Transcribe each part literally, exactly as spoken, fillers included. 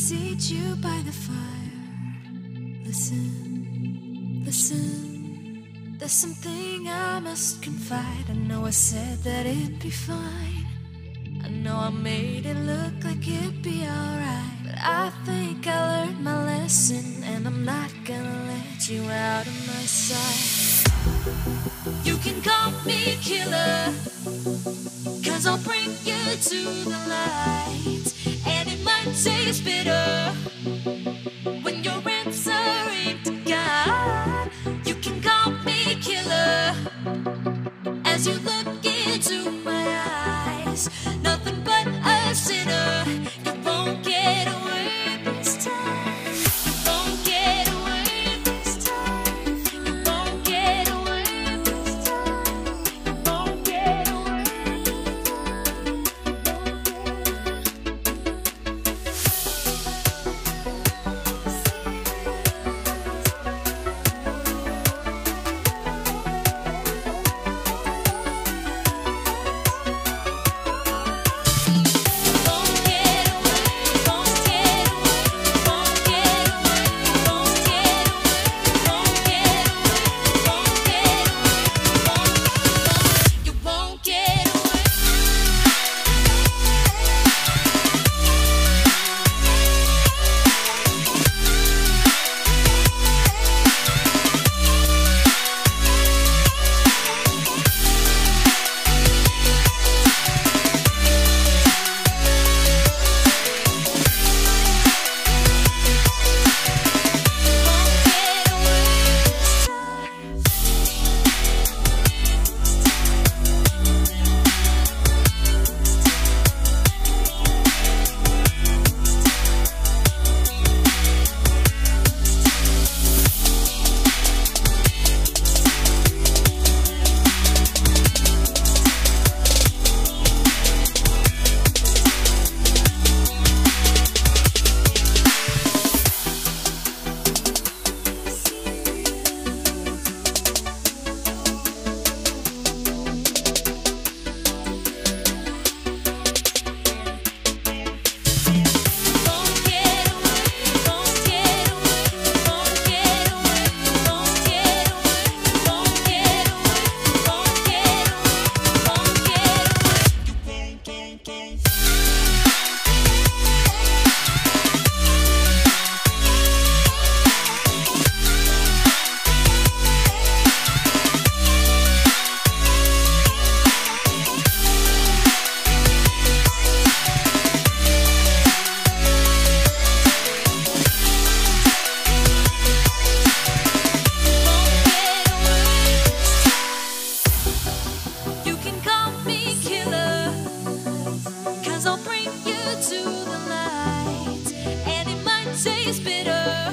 seat you by the fire. Listen, listen, there's something I must confide. I know I said that it'd be fine. I know I made it look like it'd be alright, but I think I learned my lesson, and I'm not gonna let you out of my sight. You can call me killer, cause I'll bring you to the light. And it might taste bitter when you're answering to God. You can call me killer as you look into my eyes. Nothing but a sinner. You won't get away this time. You won't get away this time. You won't get away this time. You won't get away. Taste bitter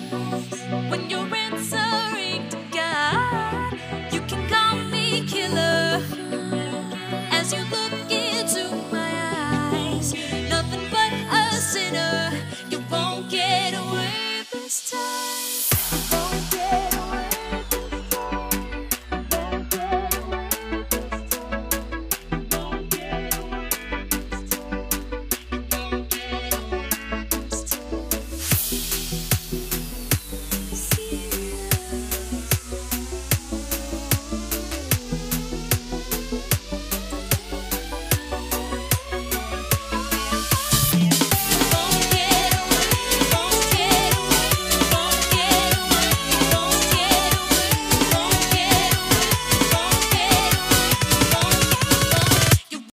when you're answering to God. You can call me killer.